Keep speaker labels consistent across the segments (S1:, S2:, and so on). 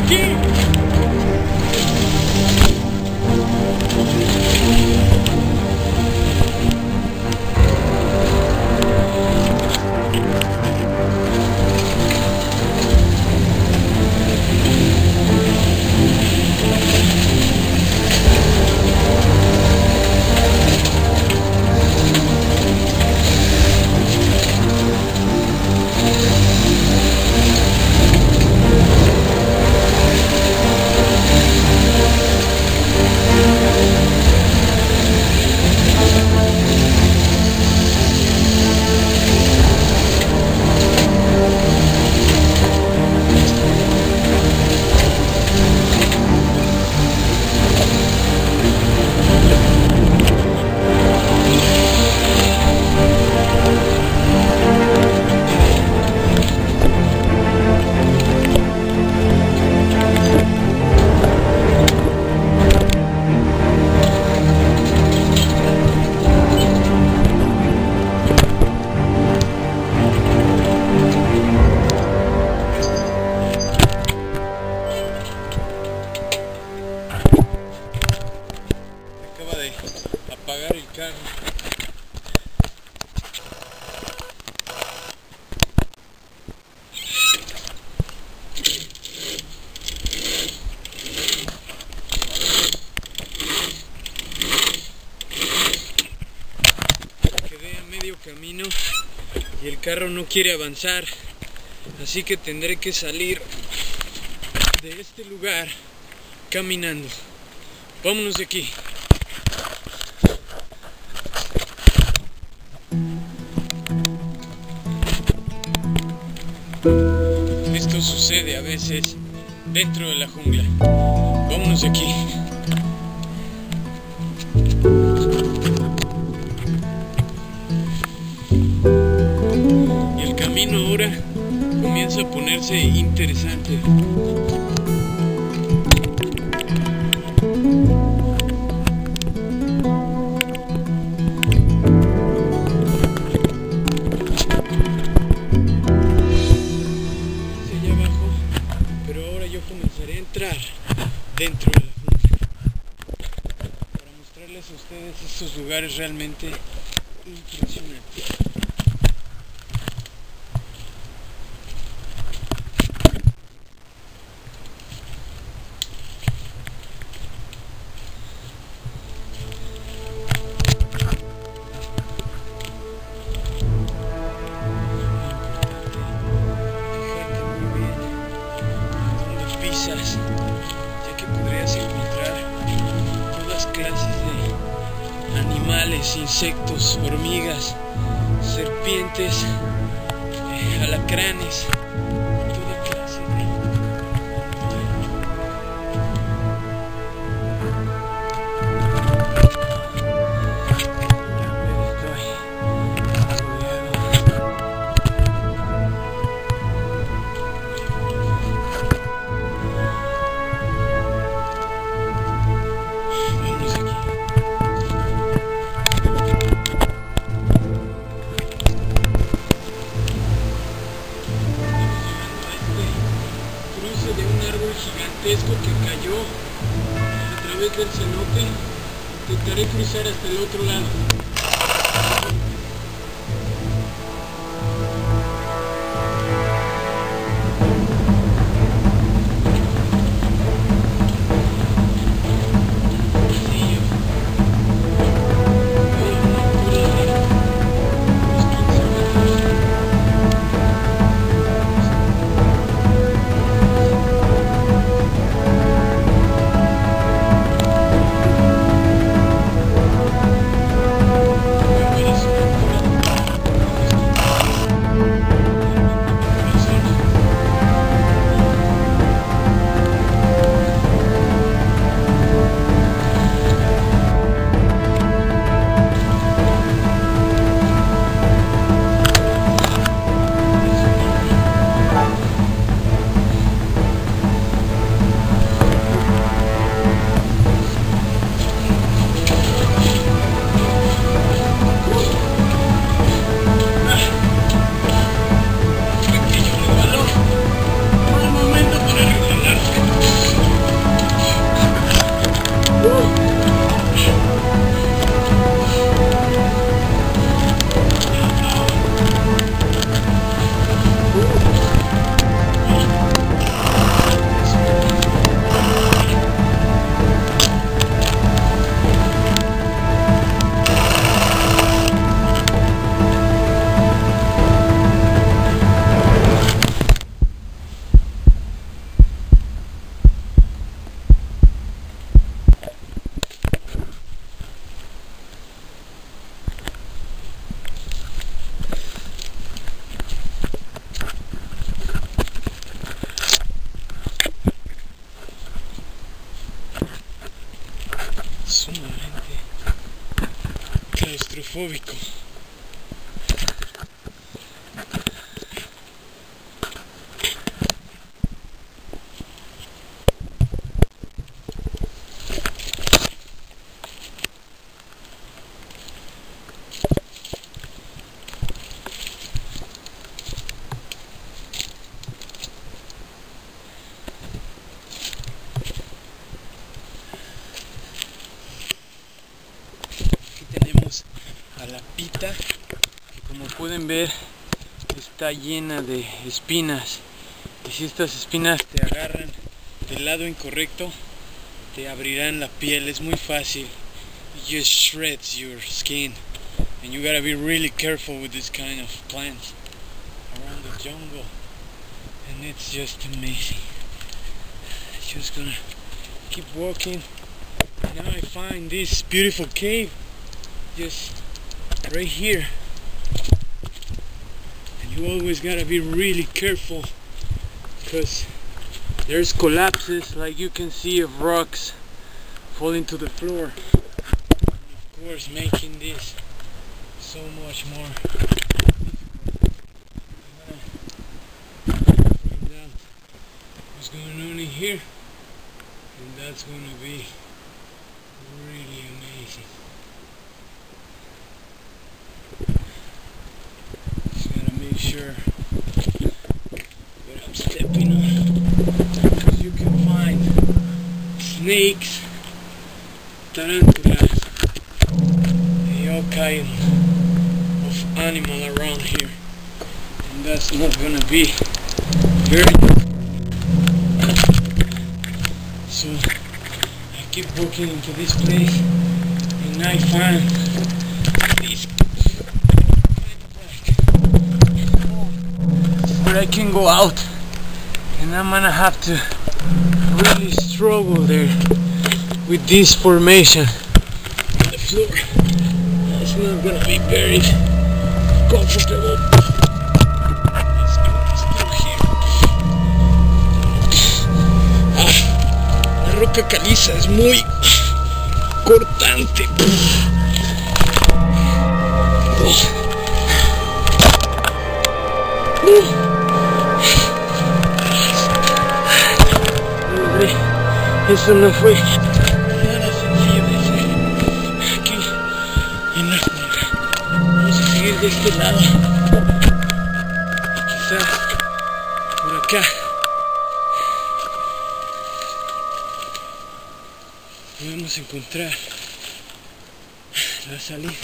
S1: aquí! Apagar el carro. Quedé a medio camino y el carro no quiere avanzar, así que tendré que salir de este lugar caminando. Vámonos de aquí. Esto sucede a veces dentro de la jungla. Vámonos de aquí. Y el camino ahora comienza a ponerse interesante. Comenzaré a entrar dentro de la jungla para mostrarles a ustedes estos lugares realmente impresionantes. Ya que podrías encontrar todas clases de animales, insectos, hormigas, serpientes, alacranes, toda clase de gigantesco que cayó a través del cenote. Intentaré cruzar hasta el otro lado. claustrofóbico. Tenemos a la pita, que como pueden ver está llena de espinas, y si estas espinas te agarran del lado incorrecto te abrirán la piel. Es muy fácil, it just shreds your skin, and you gotta be really careful with this kind of plants around the jungle, and it's just amazing. Just gonna keep walking. Now I find this beautiful cave just right here, and you always gotta be really careful because there's collapses, like you can see, of rocks falling to the floor, of course making this so much more difficult. I'm gonna find out what's going on in here, and that's gonna be really amazing. Make sure that I'm stepping on, because you can find snakes, tarantulas, all kind of animal around here, and that's not gonna be very good. So I keep walking into this place, and I find these where I can go out, and I'm gonna have to really struggle there with this formation on the floor. It's not gonna be very comfortable. Let's go through here. La roca caliza es muy cortante. Eso no fue nada sencillo de hacer aquí en la jungla. Vamos a seguir de este lado, quizás por acá podemos encontrar la salida.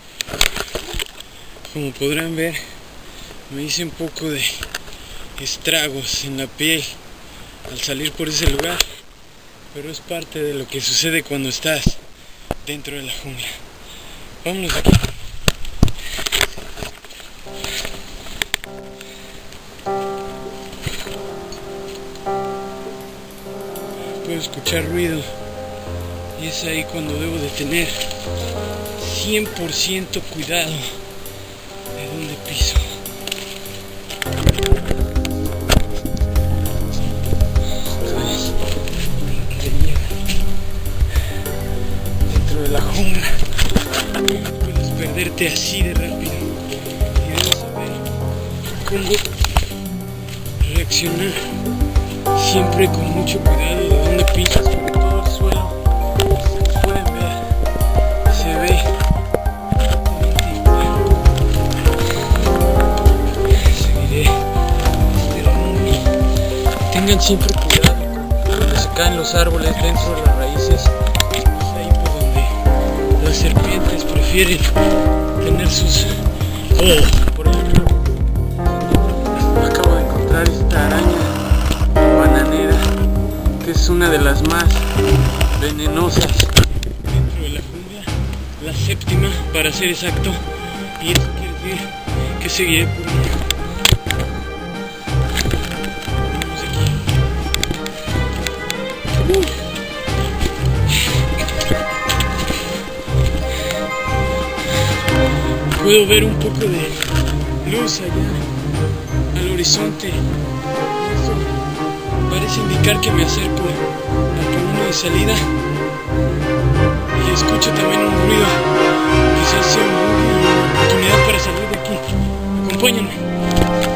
S1: Como podrán ver, me hice un poco de estragos en la piel al salir por ese lugar, pero es parte de lo que sucede cuando estás dentro de la jungla. Vámonos de aquí. Puedo escuchar ruido, y es ahí cuando debo de tener 100% cuidado de dónde piso. La jungla, puedes perderte así de rápido, y debes saber cómo reaccionar, siempre con mucho cuidado de dónde pisas, porque todo el suelo, como pueden ver, se ve igual. Seguiré este rumbo. Tengan siempre cuidado cuando se caen los árboles dentro de las raíces. Las serpientes prefieren tener sus... por ejemplo, acabo de encontrar esta araña bananera, que es una de las más venenosas dentro de la jungla, la séptima para ser exacto, y eso quiere decir que seguiré por ella. Vamos aquí. Puedo ver un poco de luz allá al horizonte. Eso parece indicar que me acerco al camino de salida. y escucho también un ruido. Quizás sea una oportunidad para salir de aquí. Acompáñenme.